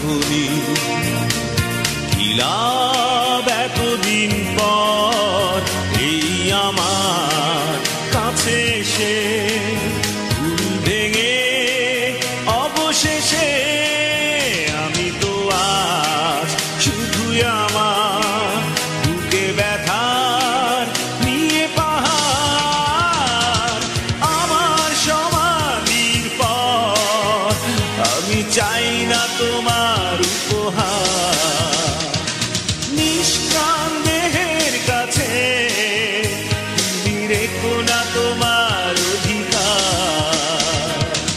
তখনই কি লাভ এতদিন পর এই আমার কাছে এসে ভুল ভেঙে অবশেষে আমি তো আজ শুধুই আমার বুকে ব্যথার নিয়ে পাহাড় আমার সমাধির পর আমি চাই না তোমার উপহার নিষ্কাম দেহের কাছে তুমি রেখো না তোমার অধিকার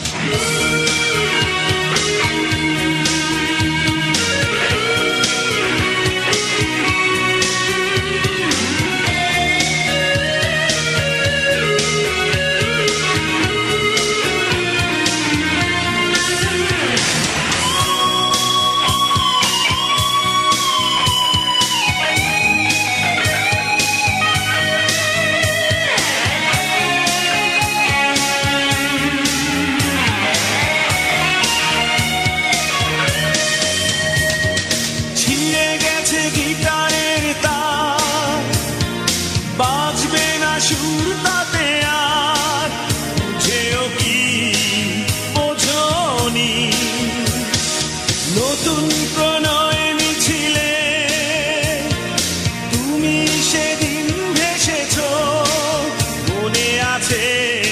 গিটারের তার বাজবে না সুর তাতে আর বুঝেও কি বোঝনি নতুন প্রণয় মিছিলে তুমি সেদিন ভেসেছ মনে আছে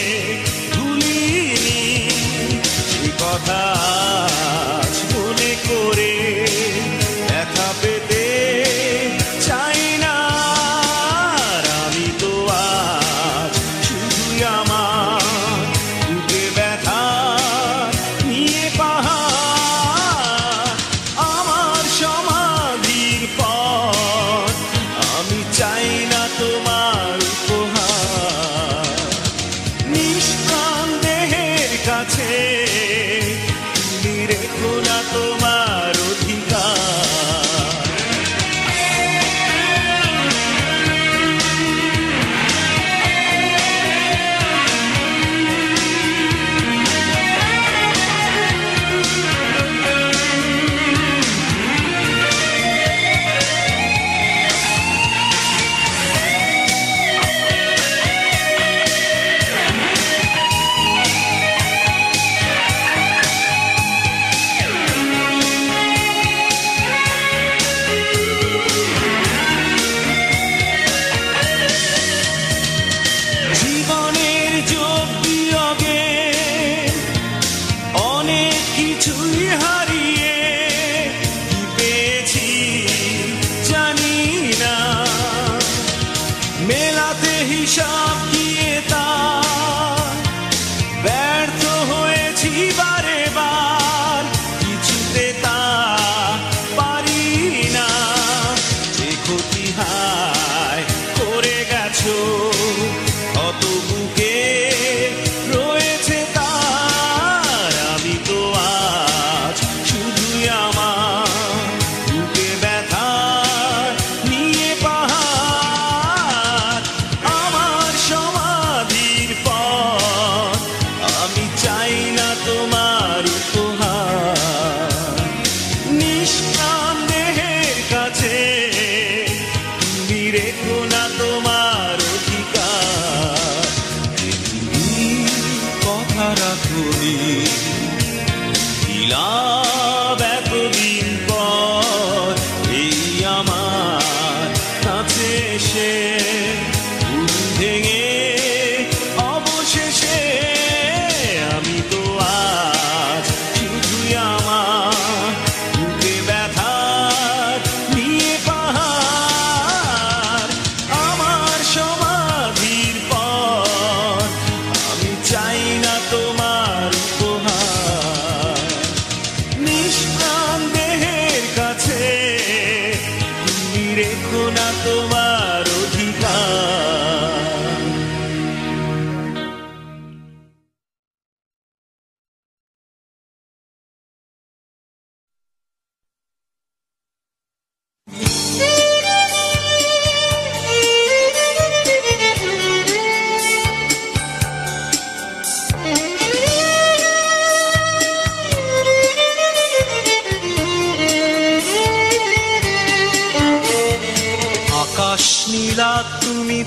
ভুলিনি সে কথা আজ মনে করে ব্যথা পেতে চাই না আমি তো আজ শুধুই আমার বুকে ব্যথা নিয়ে পাহাড় আমার সমাধির পর আমি চাই না তোমার উপহার নিষ্কাম দেহের কাছে তুমি রেখো না তোমার অধিকার জীবনের যোগ বিয়োগে অনেক কিছুই হারিয়ে কি পেয়েছি জানি না মেলাতে হিসাব দিয়ে তা ব্যর্থ হয়েছি বারে বার কিছুতে তা পারি না যে ক্ষতি হায় করে গেছো কত বুকে রয়েছে তার আমি তো আজ শুধুই আমার বুকে ব্যথা নিয়ে পাহাড় আমার সমাধির পর আমি চাই না তোমার উপহার নিষ্কাম দেহের কাছে তুমি রেখো না তোমার অধিকার তুমি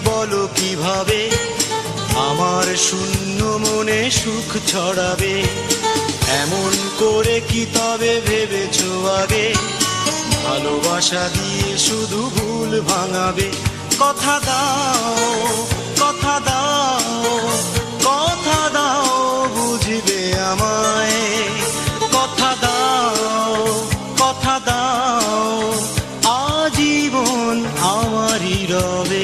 বলো কিভাবে আমার শূন্য মনে সুখ ছড়াবে? এমন করে কি তবে ভেবেছো আগে ভালোবাসা দিয়ে শুধু ভুল ভাঙাবে? কথা দাও, কথা দাও, কথা দাও বুঝবে আমায়। কথা দাও, কথা দাও, আজীবন আমারই রবে।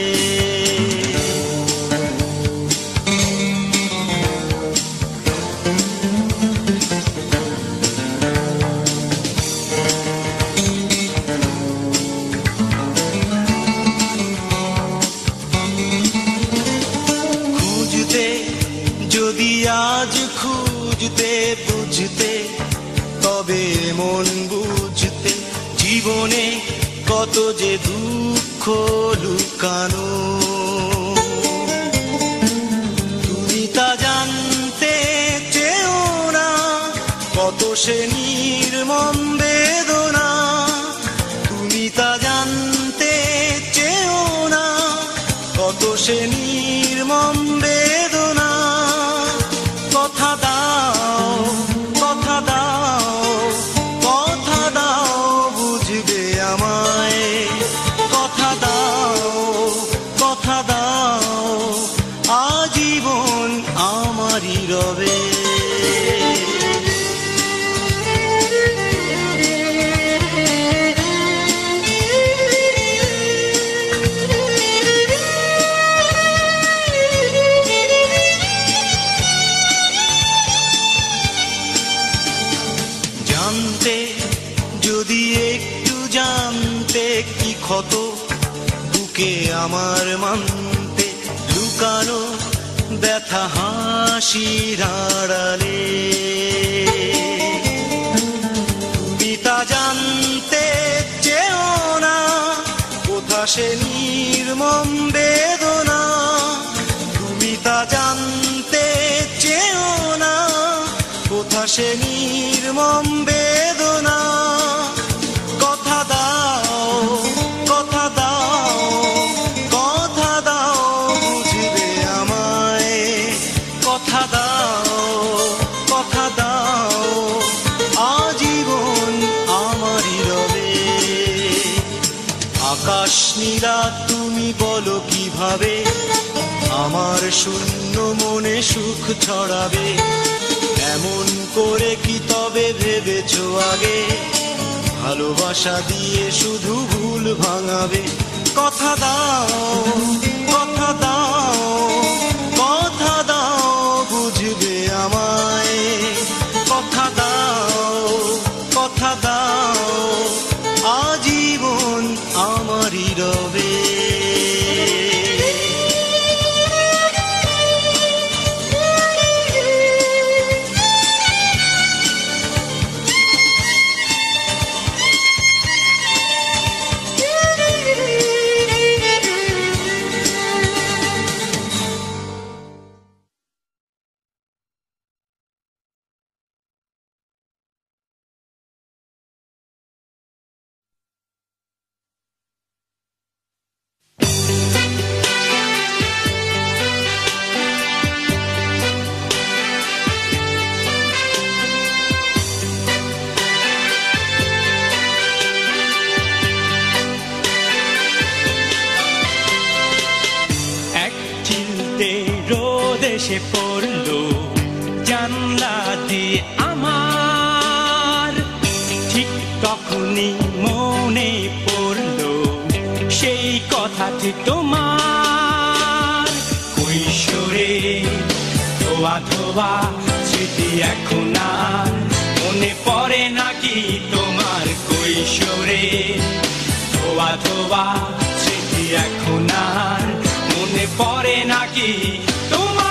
যদি আজ খুঁজতে বুঝতে তবে মন বুঝতে জীবনে কত যে দুঃখ লুকানো, তুমি তা জানতে চেও না কত সে নির্মম বেদনা। তুমি তা জানতে চেও না কত সে নির্মম বেদনা। কথা দাও, কথা দাও, কথা দাও বুঝবে আমায়। কথা দাও, কথা দাও, আজীবন আমারই রবে। যদি একটু জানতে কি ক্ষত বুকে আমার মানতে লুকানো ব্যথা হাসির আড়ালে। তুমি তা জানতে চেও না কোথা সে নির্মম বেদনা। তুমি তা জানতে চেও না কোথা সে নির্মম বেদনা। কথা দাও, কথা দাও, কথা দাও বুঝবে আমায়। কথা দাও, কথা দাও, আজীবন আমারই রবে। আকাশ নীলা তুমি বলো কিভাবে আমার শূন্য মনে সুখ ছড়াবে? এমন করে কি তবে ভেবেছো আগে ভালোবাসা দিয়ে শুধু ভুল ভাঙাবে? কথা দাও, কথা দাও, কথা দাও বুঝবে আমায়। কথা দাও, কথা দাও, আজীবন আমারই রবে। এসে পড়লো জানলা দিয়ে আমার, ঠিক তখনই মনে পড়লো সেই কথাটি তোমার। কৈশোরে ধোয়া ধোয়া স্মৃতি এখন আর মনে পড়ে নাকি তোমার? কৈশোরে ধোয়া ধোয়া স্মৃতি এখন আর মনে পড়ে নাকি তোমার?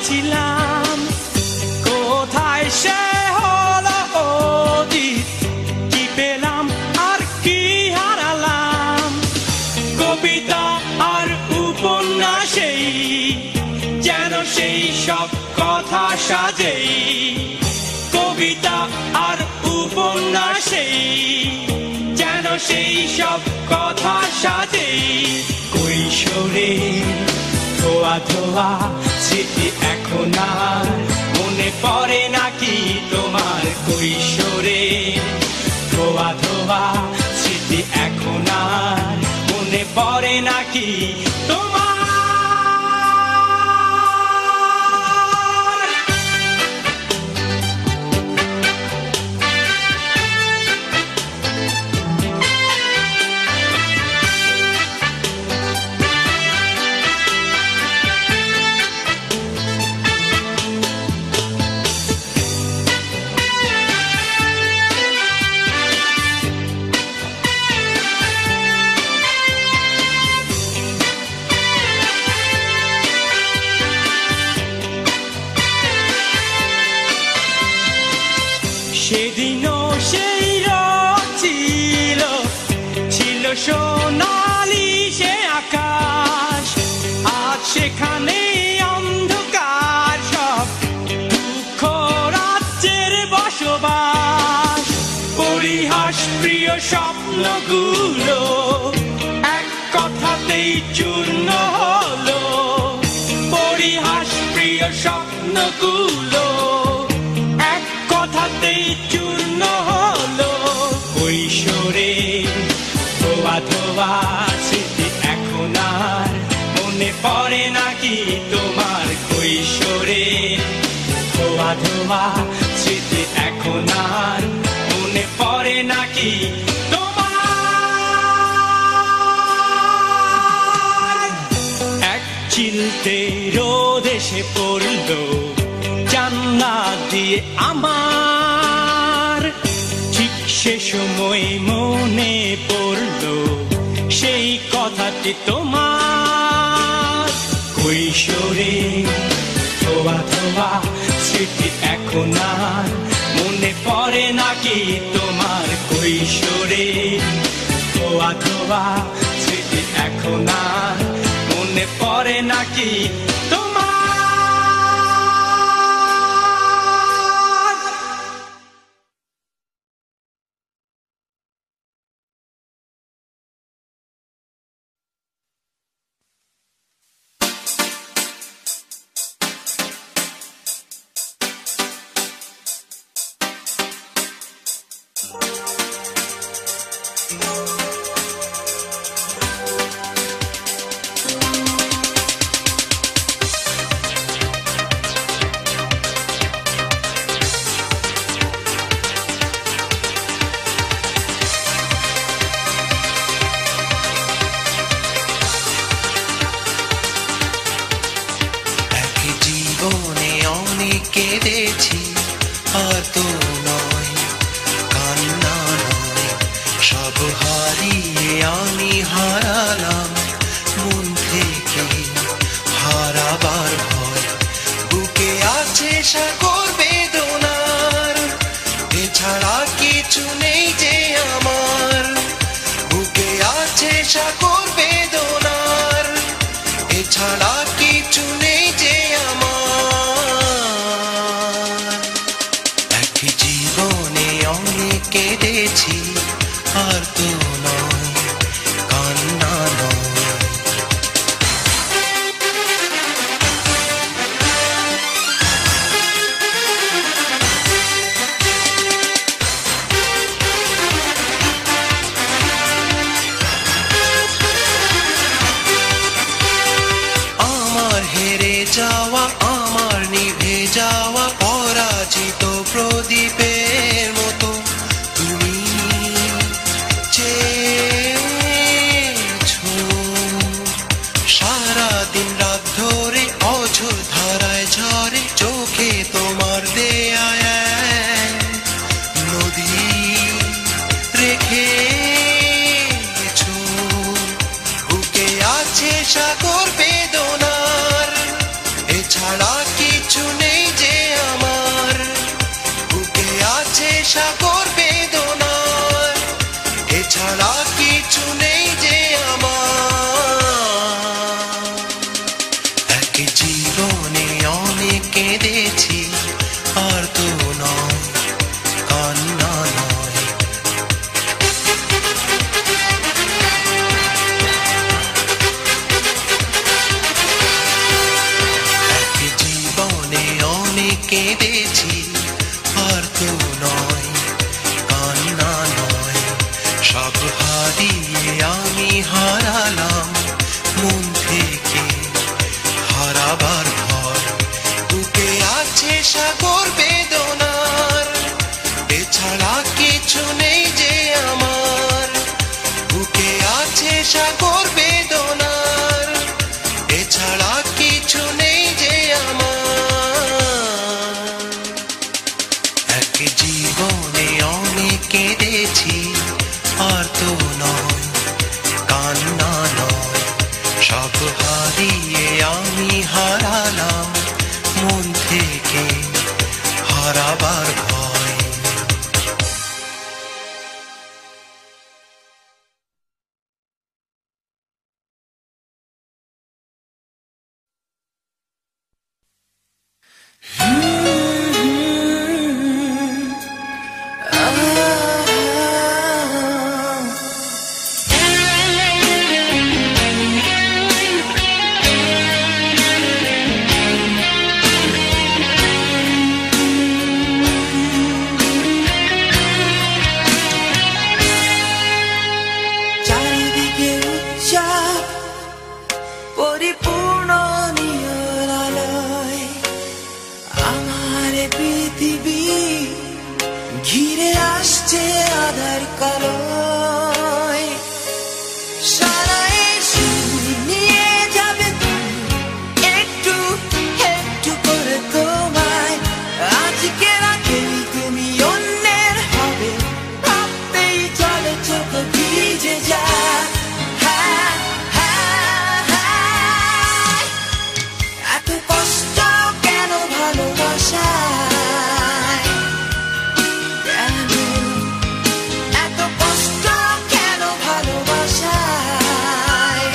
ছিলাম, কোথায় সে হলো অতীত, কি পেলাম আর কি হারালাম। কবিতা আর উপন্যাসেই যেন সেই সব কথা সাজেই, কবিতা আর উপন্যাসেই যেন সেই সব কথা সাজেই। কৈশোরে ধোয়া ধোয়া স্মৃতি এখন আর মনে পড়ে নাকি তোমার? কৈশোরে ধোয়া ধোয়া স্মৃতি এখন আর মনে পড়ে নাকি তোমার? সেদিনও সেই রোদ ছিল, ছিল সোনালি সে আকাশ, আজ সেখানে অন্ধকার সব দুঃখ রাজ্যের বসবাস। পরিহাস প্রিয় স্বপ্নগুলো এক কথাতেই চূর্ণ হলো, পরিহাস প্রিয় স্বপ্নগুলো কথাতেই চূর্ণ হলো। কৈশোরে ধোয়া ধোয়া স্মৃতি এখন আর মনে পড়ে নাকি তোমার? কৈশোরে ধোয়া ধোয়া স্মৃতি এখন আর মনে পড়ে নাকি তোমার? এক চিলতে রোদ এসে পড়লো জানলা দিয়ে আমার, ঠিক সে সময় মনে পড়লো সেই কথাটি তোমার। কৈশোরে ধোয়া ধোয়া স্মৃতি এখন আর মনে পড়ে নাকি তোমার? কৈশোরে ধোয়া ধোয়া স্মৃতি এখন আর মনে পড়ে নাকি তোমার? কেঁদেছি আর তো নয়, কান্না নয়, সব হারিয়ে আমি হারালাম মন থেকে হারাবার ভয়। বুকে আছে সাগর বেদনার, এছাড়া কিছু নেই যে আমার। বুকে আছে সাগর বেদনার, এছাড়া কিছু নেই যে আমার। জীবনে অনেক কেঁদেছি আর তো নয়, কান্না নয়। আমার হেরে যাওয়া, আমার নিভে যাওয়া পরাজিত প্রদীপের মতো তুমি চেয়েছো সারাদিন রাত ধরে অঝোর ধারায় ঝরে। চোখে তোমার দেয়া নদী রেখেছো, বুকে আছে সাগর বেদনার, এছাড়া কি কিছু নেই যে আমার, বুকে আছে সাগর বেদনার, এছাড়া কিছু নেই যে আমার। এক জীবনে অনেক কেঁদেছি, আর তো নয় কান্না নয়। এক জীবনে অনেক কেঁদেছি, আর তো নয় কান্না নয়। সব হারিয়ে আমি হারালাম মন থেকে হারাবার ভয়, বুকে আছে সাগর বেদনার, এছাড়া কিছু নেই যে আমার, বুকে আছে সাগর বেদনার, এছাড়া কিছু নেই যে আমার। এক জীবনে অনেক কেঁদেছি, আর তো নয় কান্না নয়। সব হারিয়ে আমি হারালাম মন থেকে হারাবার ভয়। চারিদিকে উচ্চাপ পরিপূর্ণ নিরালয়, আমার পৃথিবী ঘিরে আসছে আধার কালোয়। সারা এসে নিয়ে যাবে একটু একটু করে তোমায়, আজকে রাতে তুমি অন্যের হবে, ভাবতেই চলে চোখ ভিজে যায়। হ্যাঁ, হ্যাঁ, হ্যাঁ। এত কষ্ট কেন ভালোবাসায়, কেন এত কষ্ট কেন ভালোবাসায়।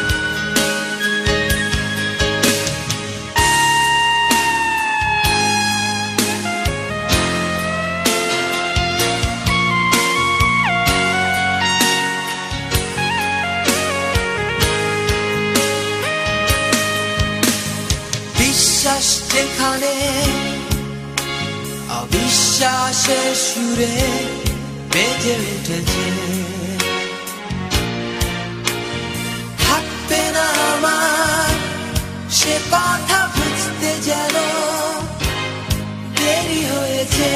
বিশ্বাস যেখানে অবিশ্বাসের সুরে বেজে উঠেছে, থাকবে না আমার সে কথা বুঝতে যেন দেরি হয়েছে।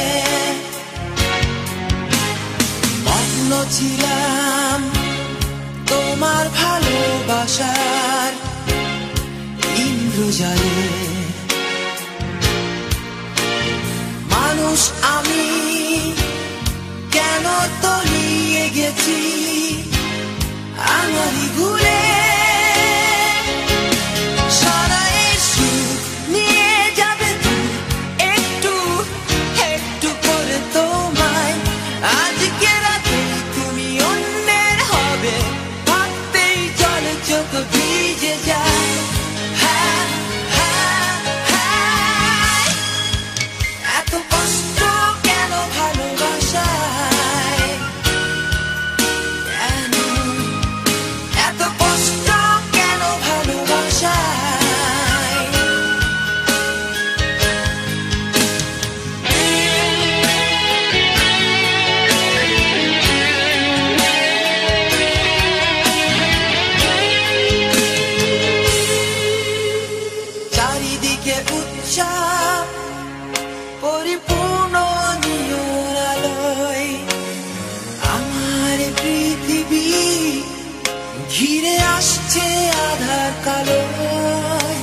মগ্ন ছিলাম তোমার ভালোবাসার ইন্দ্রজালে, মানুষ আমি কেন তলিয়ে গেছি আমারই ভুলে। সারা এসে নিয়ে যাবে তুমি একটু একটু করে তোমায়, আজকে রাতে তুমি অন্যের হবে, ভাবতেই চলে চোখ ভিজে যায়। হ্যাঁ, হ্যাঁ, হ্যাঁ। এত কষ্ট কেন ভালোবাসায়, কেন এত কষ্ট কেন ভালোবাসায়। চারিদিকে উচ্চাপ পরিপূর্ণ নিরালয়, আমার পৃথিবী ঘিরে আসছে আধার কালোয়।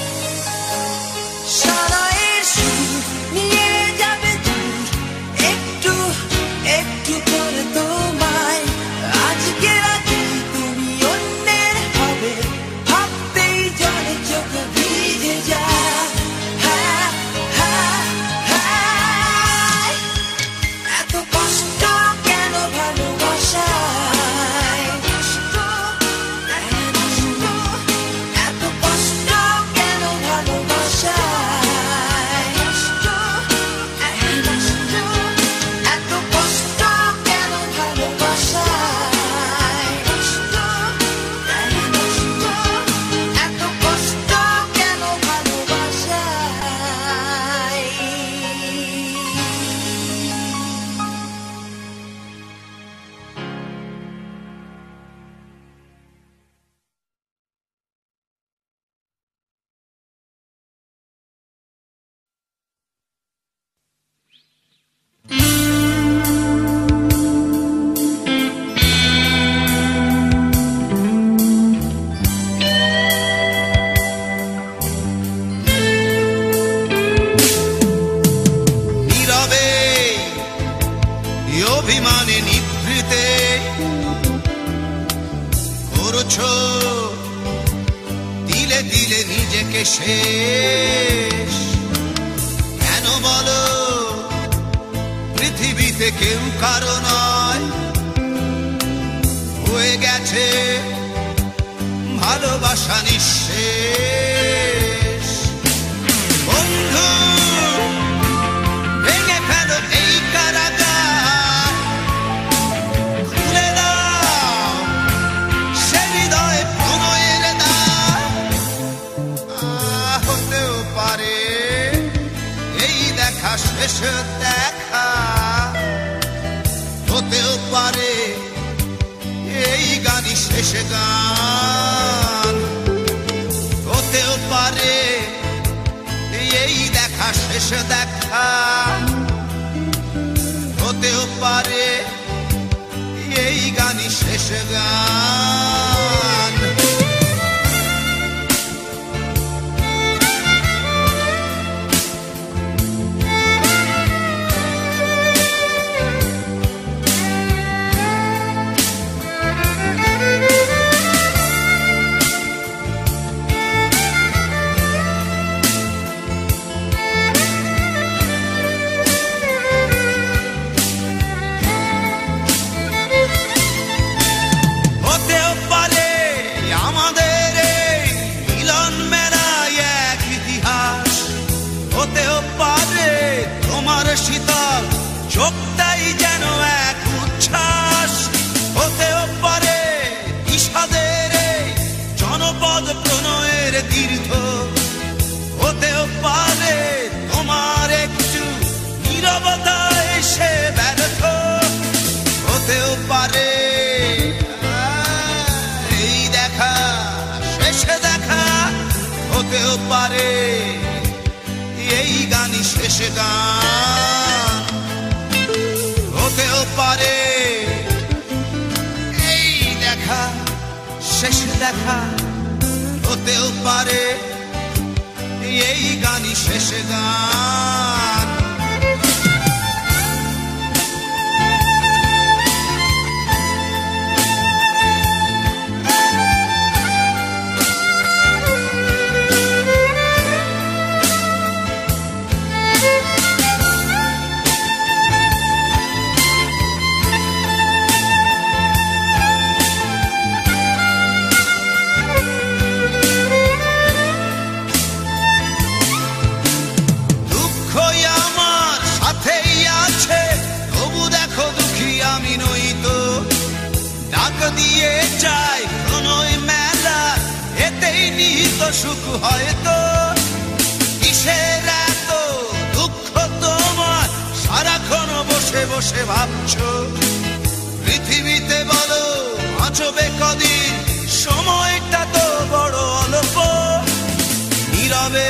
সারা এসে নিয়ে যাবে তুমি একটু একটু করে তোমায়, আজকে রাতে তুমি অন্যের হবে, ভাবতেই জলে চোখ ভিজে যায়। হ্যাঁ, শেষ। কেন বলো পৃথিবীতে কেউ কারো নয়, হয়ে গেছে ভালোবাসা নিঃশেষ। বন্ধু ভেঙে ফেলো এই কারাগার, খুলে দাও সে হৃদয় প্রণয়ের দ্বার। হতেও পারে এই দেখা শেষ দেখা, হতেও পারে এই গানই শেষ গান, হতেও পারে এই দেখা শেষ দেখা, হতেও পারে এই গানই শেষ গান। শীতল চোখটাই যেন এক উচ্ছ্বাস, হতেও পারে বিষাদের জনপদ প্রণয়ের তীর্থ, হতেও পারে তোমার একটু নীরবতা এসে ব্যর্থ, হতেও পারে এই দেখা শেষে দেখা, হতেও পারে এই গানই শেষ গান, হতেও পারে এই দেখা শেষ দেখা, হতেও পারে এই গানই শেষ গান। দিয়ে যাই প্রণয় মেলা, এতেই নিহিত সুখ হয়তো। কিসের এত দুঃখ তোমার সারাক্ষণ বসে বসে ভাবছো, পৃথিবীতে বলো বাঁচবে কদিন, সময়টা তো বড় অল্প। নীরবে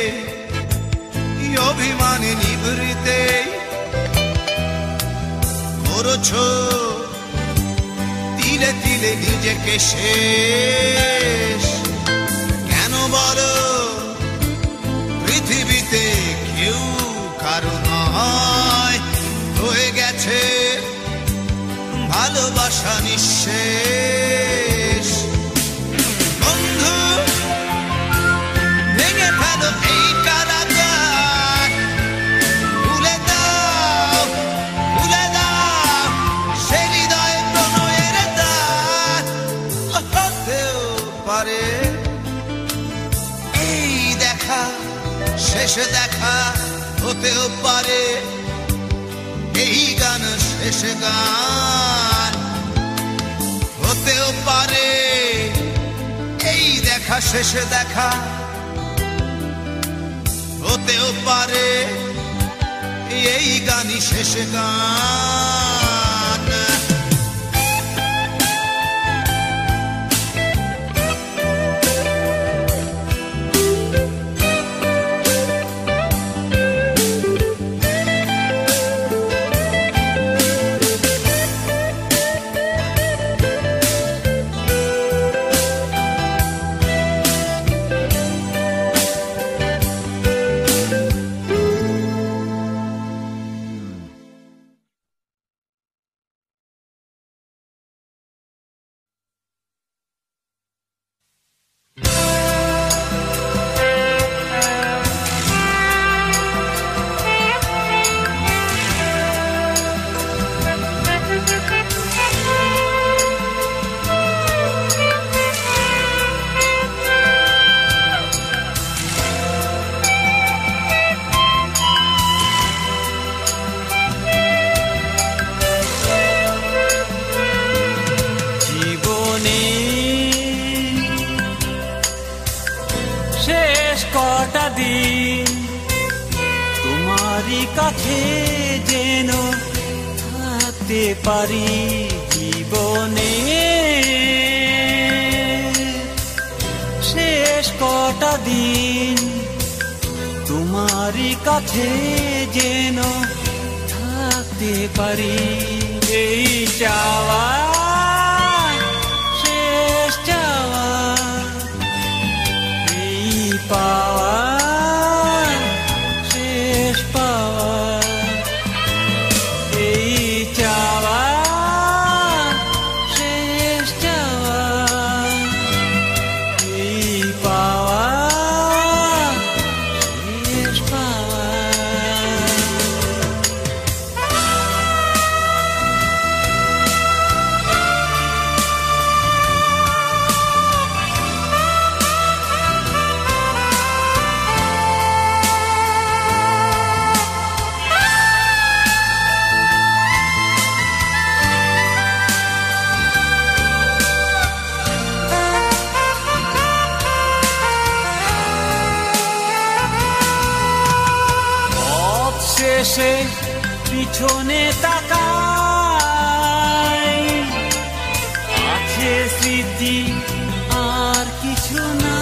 অভিমানে নিভৃতে করছো তিলে তিলে নিজেকে শেষ। কেন বলো পৃথিবীতে কেউ কারো নয়, হয়ে গেছে ভালোবাসা নিঃশেষ। বন্ধু ভেঙে ফেলো এই কারাগার, ভুলে দাও ভুলে দাও সে হৃদয় প্রণয়ের দ্বার। হতেও পারে এই দেখা শেষ দেখা, হতেও পারে এই গান শেষ গান, হতেও পারে এই দেখা শেষ দেখা, হতেও পারে এই গানই শেষ গান। কাছে যেন থাকতে পারি জীবনে শেষ কটা দিন তোমারই কাছে যেন থাকতে পারি এই চাওয়া শেষ চাওয়া এই পাওয়া শেষ পাওয়া এই চাওয়া শেষ চাওয়া এই পাওয়া শেষ পাওয়া শেষে পিছনে তাকাই আছে স্মৃতি আর কিছু না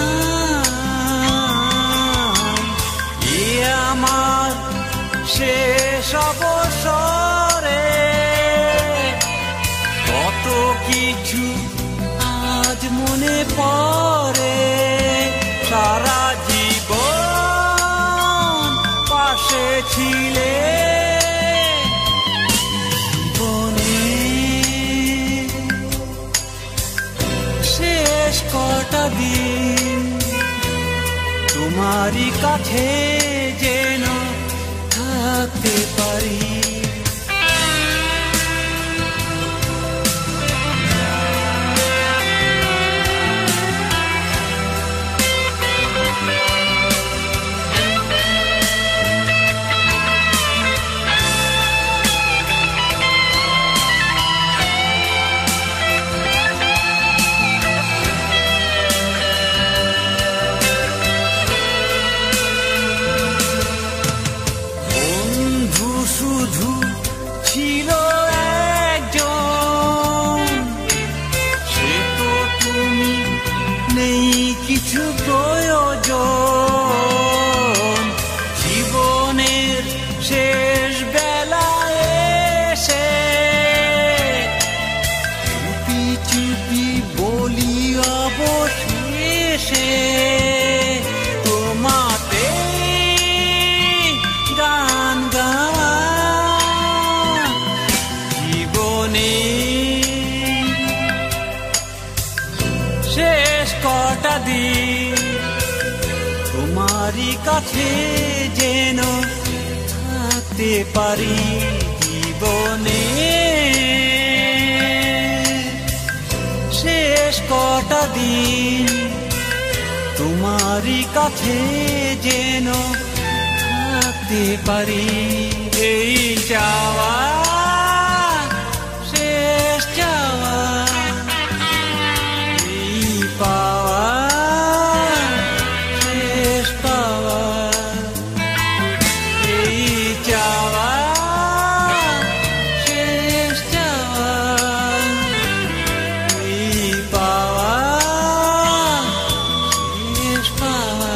এ আমার শেষ অবসরে কত কিছু আজ মনে পড়ে সারা জীবন পাশে ছিলে জীবনে শেষ কটা দিন তোমারই কাছে যেন থাকতে পারি শুধু ছিল একজন সে তো তুমি নেই কিছু প্রয়োজন জীবনের শেষ বেলায় এসে চুপি চুপি বলি অবশেষে তোমাতে গান গাওয়া শেষ কটা দিন তোমারই কাছে যেন থাকতে পারি জীবনে শেষ কটা দিন তোমারই কাছে যেন থাকতে পারি এই চাওয়া শেষ চাওয়া পাওয়া শেষ পাওয়া এই চাওয়া শেষ চাওয়া এই পাওয়া শেষ পাওয়া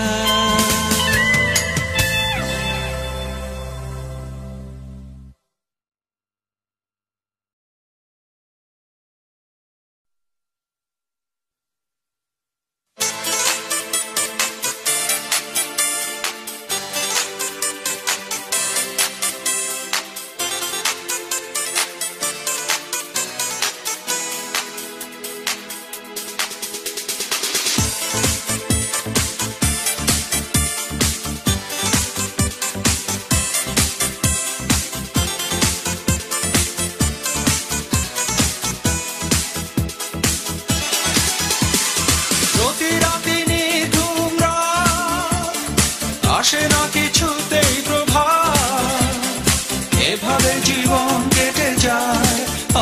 আসে না কিছুতেই প্রভাত এভাবে জীবন কেটে যায়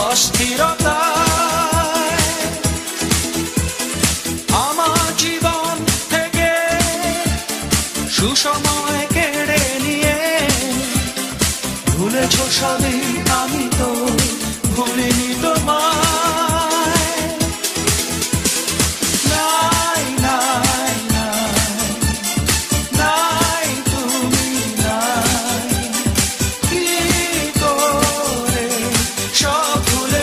অস্থিরতায় আমার জীবন থেকে সুসময় কেড়ে নিয়ে ভুলেছো সবই আমি তো ভুলিনি তোমায়। নাই নাই নাই নাই তুমি নাই, কি করে সব ভুলে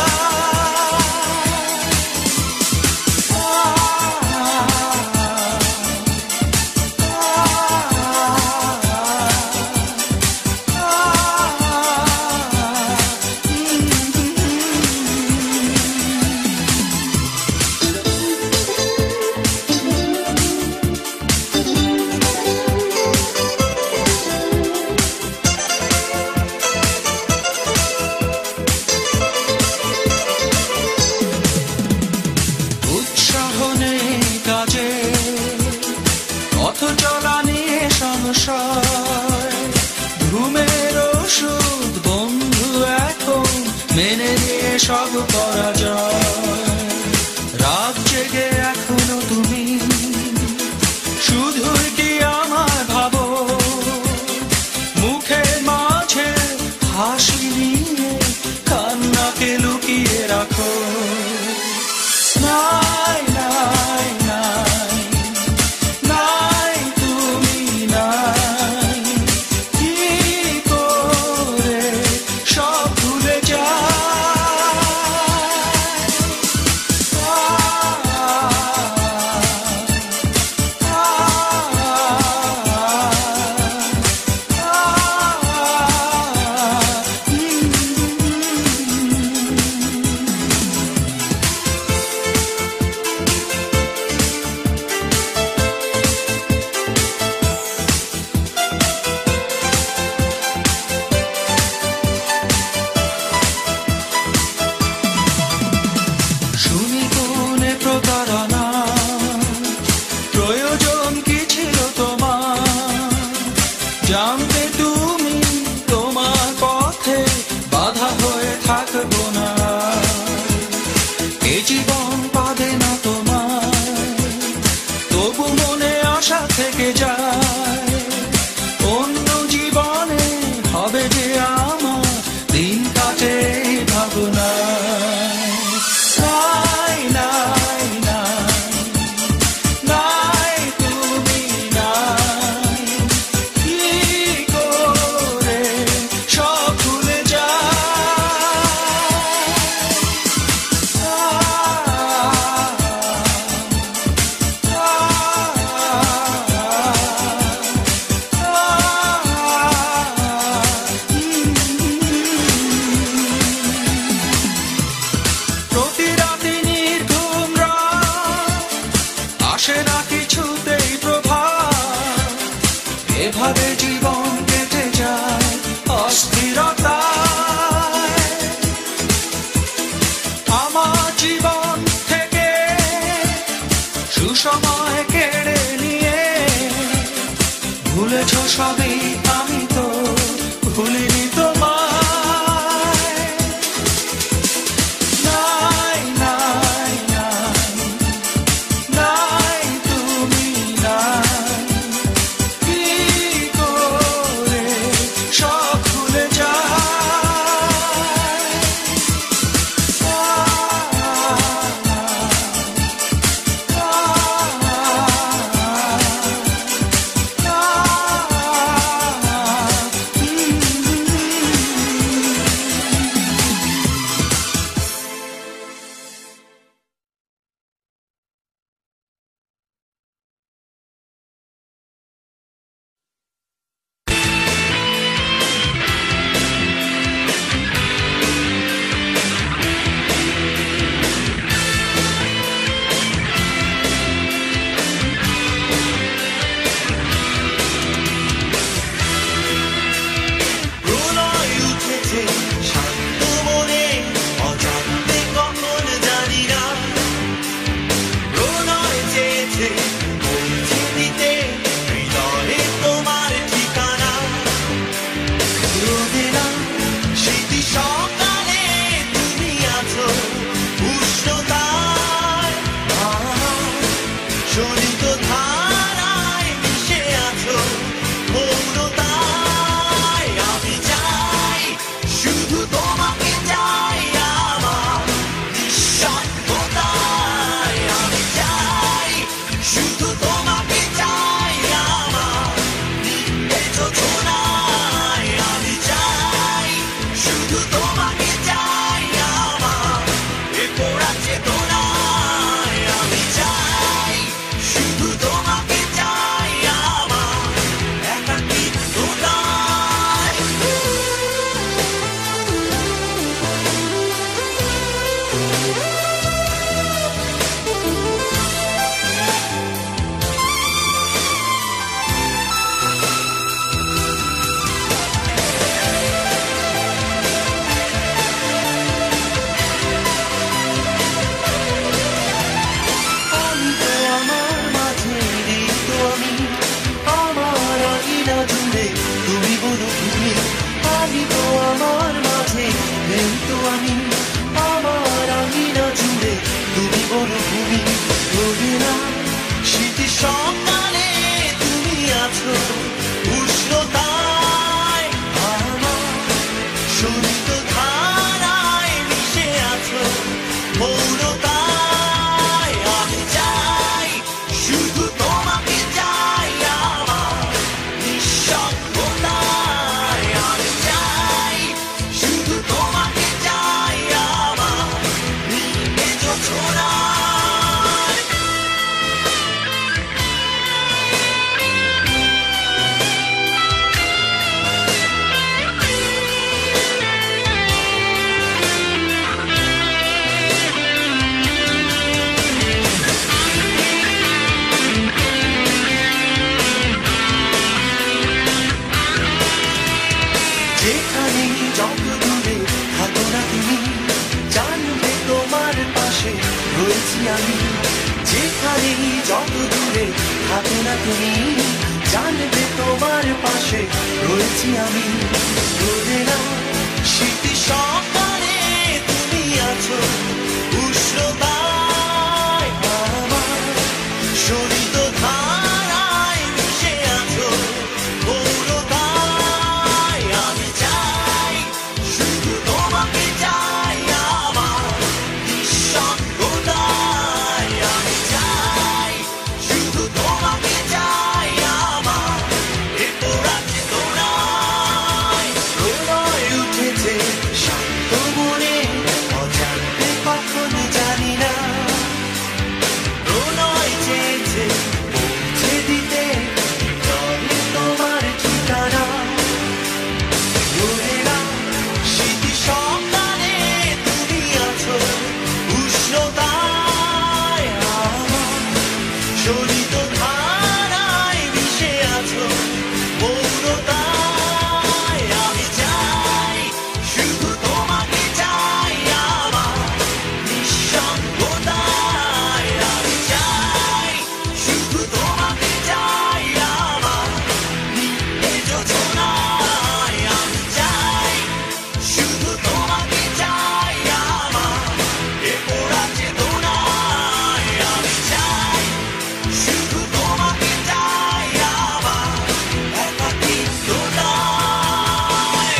ঘুমের ওষুধ বন্ধু এখন মেনে নিয়ে সব করা যায়। রাত জেগে এখনো তুমি শুধুই কি আমায় ভাবো, মুখের মাঝে হাসি নিয়ে কান্নাকে লুকিয়ে রাখো। নাই নাই নাই নাই তুমি নাই, কি করে সব ভুলে শুনি কোনে প্রতারণা, প্রয়োজন কি ছিল তোমার, জানতে তুমি তোমার পথে বাধা হয়ে থাকবো না। এ জীবন পাবে না তোমার, তবু মনে আশা থেকে যায়, অন্য জীবনে হবে যে আমার দিন কাটে ভাবনা। নাই নাই নাই নাই তুমি নাই, কি করে সব ভুলে প্রতি রাতে নির্ঘুম রাত, আসে না কিছুতেই প্রভাত, এভাবে জীবন কেটে যায় অস্থিরতায়। আমার জীবন থেকে সুসময় কেড়ে নিয়ে ভুলেছো সবই আমি তো ভুলিনি তোমায়। নাই নাই নাই নাই তুমি নাই, কি করে সব ভুলে যায়। আঙিনা জুড়ে তুমি বলো ভূমি, আমি তো আমার মাঝে নেই তো আমি, আমার আঙিনা জুড়ে তুমি বলো ভূমি। রোদে না শীতের সকালে তুমি আছো উষ্ণতায়, আমার শোণিত ধারায় মিশে আছো মৌনতায়। আমি চাই শুধু তোমাকে চাই আমার নিঃসঙ্গতায়, আমি চাই শুধু তোমাকে চাই আমার নিমেজ ছোড়ায়। যেখানে যত দূরে থাকো না তুমি, জানবে তোমার পাশে রয়েছি আমি। যেখানে যত দূরে থাকো না তুমি, জানবে তোমার পাশে রয়েছি আমি। রোদে না শীতের সকালে তুমি আছো উষ্ণতায়, আমার শোণিত ধারায় মিশে আছো মৌনতায়। আমি চাই শুধু তোমাকে চাই আমার নিঃসঙ্গতায়, আমি চাই শুধু তোমাকে চাই আমার এ পোড়া চেতনায়। প্রলয় উঠেছে শান্ত মনে, অজান্তে কখন জানি না, প্রলয় চেয়েছে পৌঁছে দিতে তবে তোমার ঠিকানা। রোদে না শীতের সকালে তুমি আছো উষ্ণতায়, আমার শোণিত ধারায় মিশে আছো মৌনতায়। আমি চাই শুধু তোমাকে চাই আমার নিঃসঙ্গতায়, আমি চাই শুধু তোমাকে চাই আমার নিমেজ ছোড়ায়। আমি চাই শুধু তোমাকে চাই আমার এ পোড়া চেতনায়, আমি চাই শুধু তোমাকে চাই আমার একাকিত্বতায়।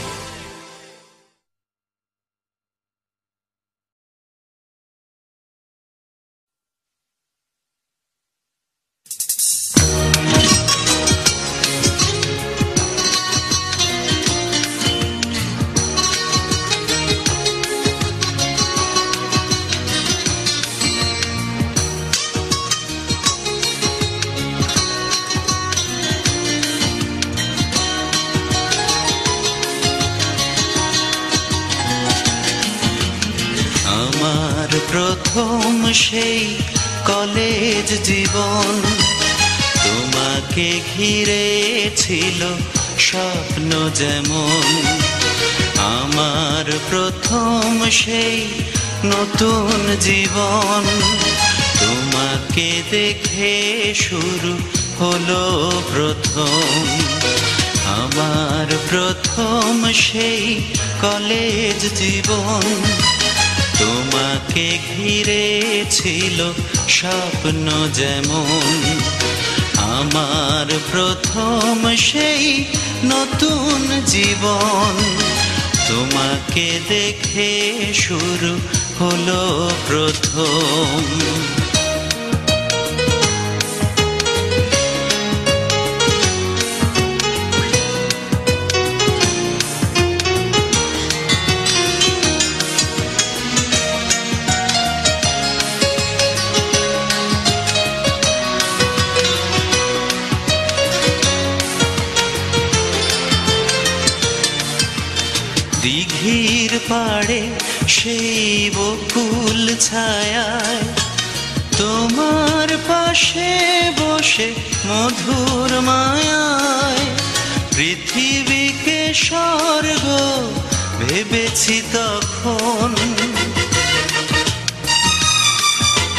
আমার প্রথম সেই কলেজ জীবন, তোমাকে ঘিরে ছিল স্বপ্ন যেমন। আমার প্রথম সেই নতুন জীবন, তোমাকে দেখে শুরু হলো প্রথম। আমার প্রথম সেই কলেজ জীবন, তোমাকে ঘিরে ছিল স্বপ্ন যেমন। আমার প্রথম সেই নতুন জীবন, তোমাকে দেখে শুরু হলো প্রথম। দিঘির পাড়ে সেই বকুল ছায়ায়, তোমার পাশে বসে মধুর মায়ায়, পৃথিবীকে স্বর্গ ভেবেছি তখন।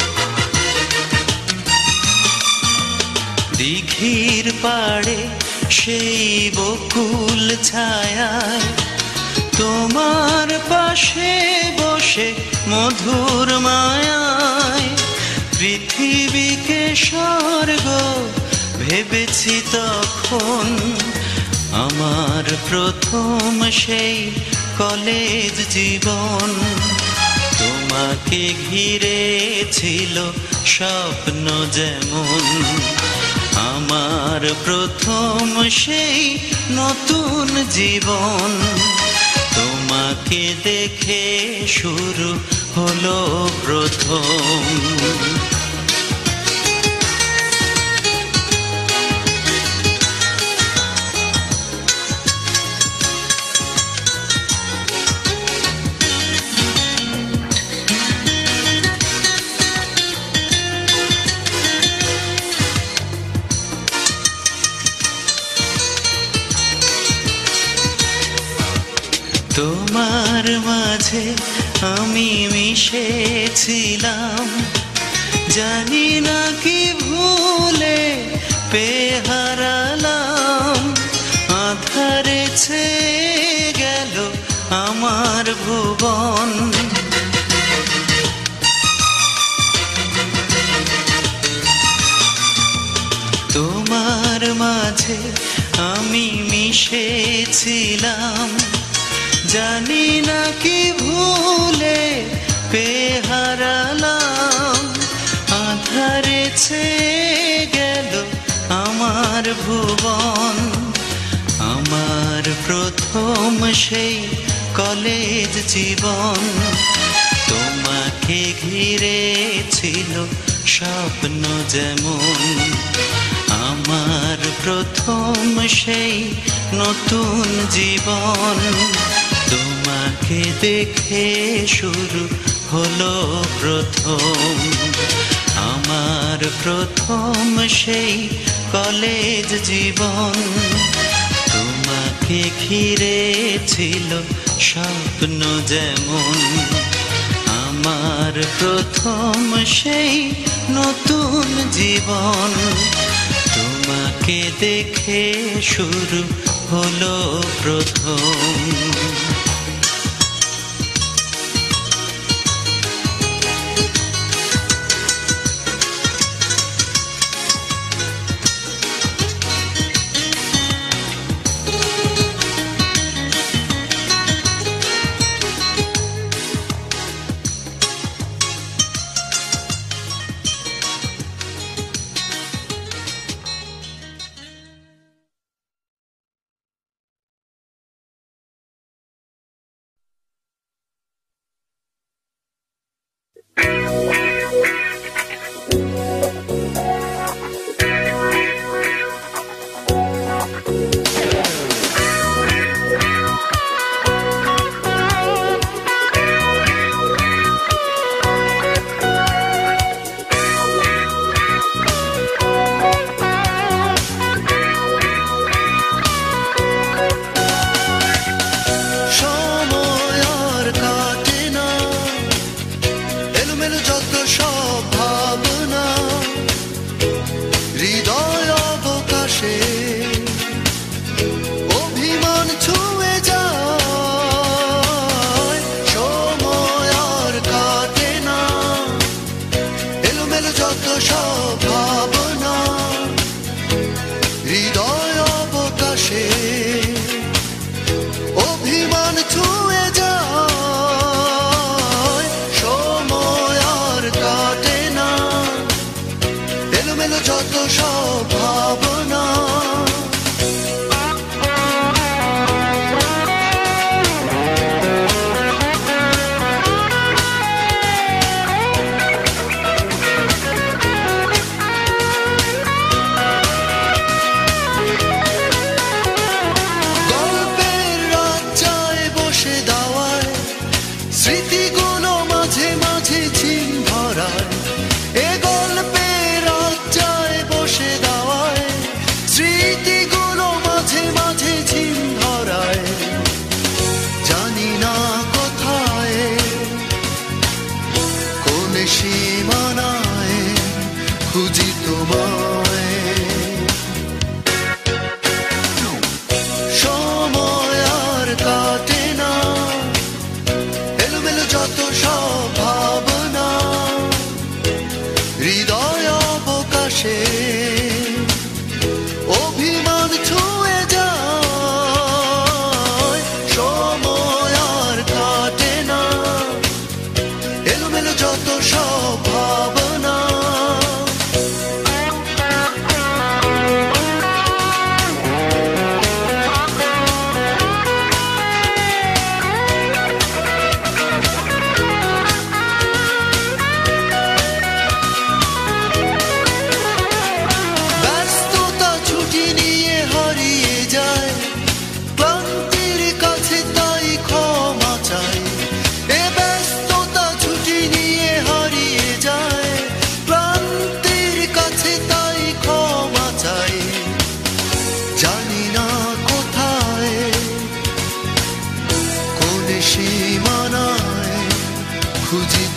দিঘির পাড়ে সেই বকুল ছায়ায় তোমার পাশে বসে মধুর মায়ায় পৃথিবীকে স্বর্গ ভেবেছি তখন আমার প্রথম সেই কলেজ জীবন তোমাকে ঘিরে ছিল স্বপ্ন যেমন আমার প্রথম সেই নতুন জীবন তোমাকে দেখে শুরু হলো প্রথম তোমার মাঝে আমি মিশেছিলাম জানি না কি ভুলে পেয়ে হারালাম আঁধারে ছেয়ে গেল আমার ভুবন তোমার মাঝে আমি মিশেছিলাম জানি না কি ভুলে পেয়ে হারালাম আঁধারে ছেয়ে গেল আমার ভুবন আমার প্রথম সেই কলেজ জীবন তোমাকে ঘিরে ছিল স্বপ্ন যেমন আমার প্রথম সেই নতুন জীবন তোমাকে দেখে শুরু হলো প্রথম আমার প্রথম সেই কলেজ জীবন তোমাকে ঘিরে ছিল স্বপ্ন যেমন আমার প্রথম সেই নতুন জীবন তোমাকে দেখে শুরু হলো প্রথম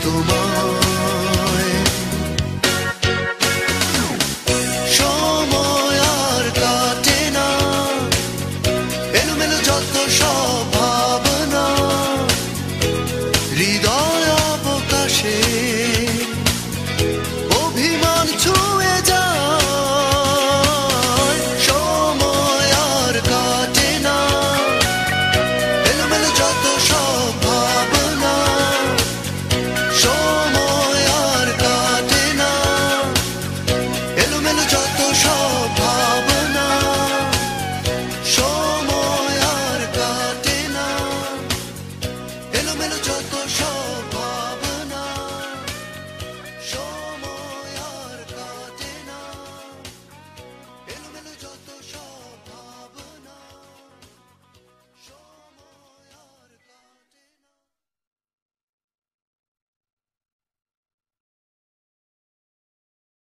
তোমার